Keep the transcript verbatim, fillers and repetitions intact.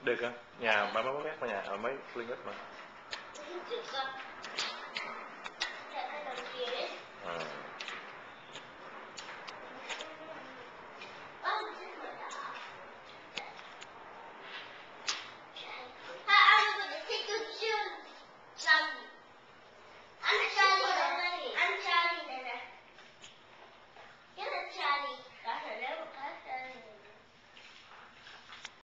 Được không? Nhà ba mấy mét mà nhà ở mấy liên ít mà. À.